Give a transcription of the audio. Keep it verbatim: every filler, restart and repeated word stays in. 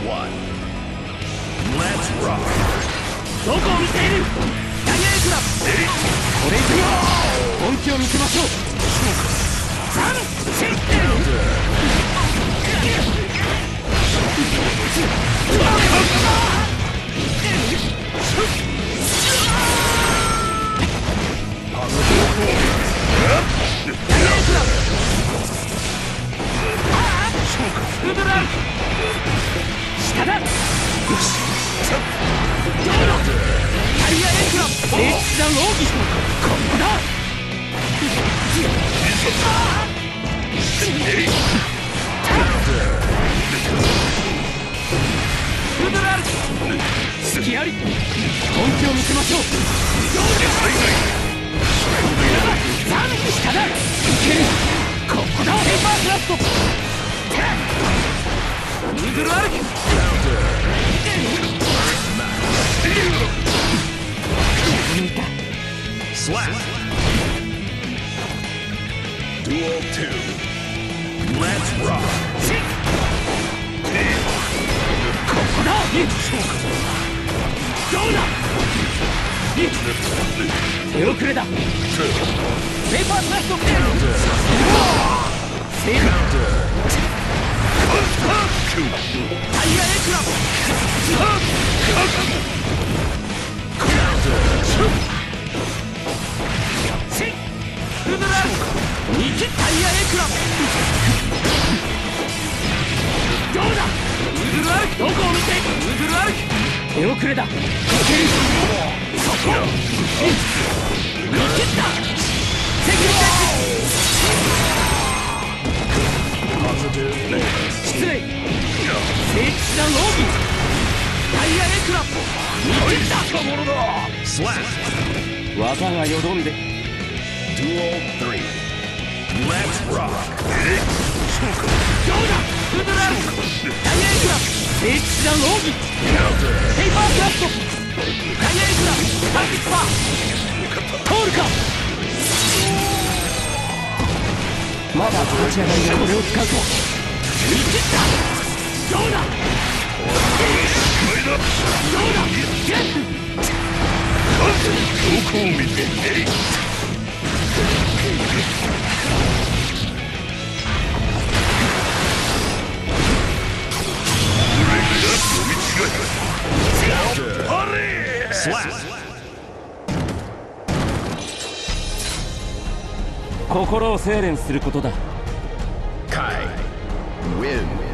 one. Let's rock. どこを見ている。ダイヤエクラブ。これ以上本気を見せましょう。ザムシェイテル。ウドラン下だ。よしどうだ。タイヤエクラブ聖地だローギここだ。ウドラン隙あり本気を見せましょう。どうだ。ザム下だ。いける。ここだ。ペーパークラフトウーグル歩き。 Slap. Duel two. Let's rock. ここだ。どうだ。手遅れだ。ペーパースラッシュ。セーフ。タイヤエクラブ。ウドランにきタイヤエクラブ。どうだ。ウーグル歩き。どこを見て。ウーグル歩き。手遅れだ。いける。そこ見切った。セキュリティ失礼。聖地だローギタイヤエクラブ。見切ったものだ。 Slap. 技がよどんで。 Duel three. Let's rock. どうだ。ウドランタイヤエクラブ。聖地だローギペーパークラフトタイヤエクラブ。ターゲットパー通るか。まだ立ち上がりがこれを使うと。見切った。どうだ。どうだ。 どこを見て。Slap. 心を精錬することだ。 Kai win.